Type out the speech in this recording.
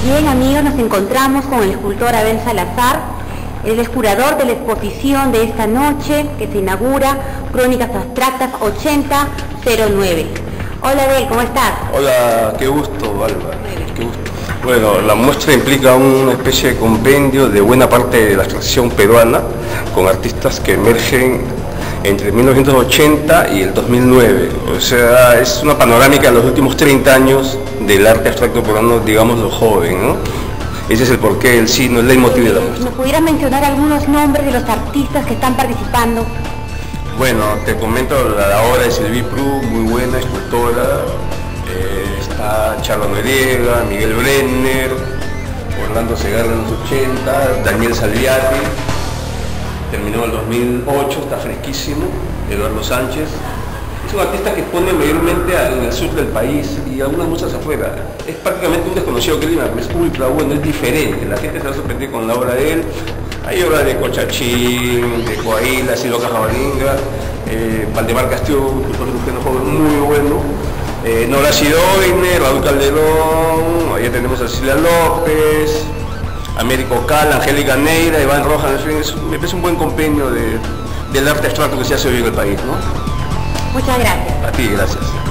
Bien, amigos, nos encontramos con el escultor Abel Salazar. Él es curador de la exposición de esta noche que se inaugura Crónicas Abstractas 8009. Hola Abel, ¿cómo estás? Hola, qué gusto, Alba, qué gusto. Bueno, la muestra implica una especie de compendio de buena parte de la abstracción peruana, con artistas que emergen entre 1980 y el 2009. O sea, es una panorámica de los últimos 30 años del arte abstracto peruano, digamos, lo joven, ¿no? Ese es el porqué, el signo, el leitmotiv de la muestra. ¿Me pudieras mencionar algunos nombres de los artistas que están participando? Bueno, te comento la obra de Sylvie Prou, muy buena, escultora. Está Charlo Noriega, Miguel Brenner, Orlando Segarra en los 80, Daniel Salviati, terminó en el 2008, está fresquísimo, Eduardo Sánchez. Es un artista que expone mayormente en el sur del país y algunas muestras afuera. Es prácticamente un desconocido que Lima, es ultra bueno, es diferente, la gente se va a sorprender con la obra de él. Hay obras de Cochachín, de Coahuila, Siloca Jabalinga, Valdemar Castillo, un escultor joven muy bueno, Nora Sidoine, Raúl Calderón, allá tenemos a Cecilia López, Américo Cal, Angélica Neira, Iván Rojas, en fin, me parece un buen compendio del arte abstracto que se hace hoy en el país, ¿no? Muchas gracias. A ti, gracias.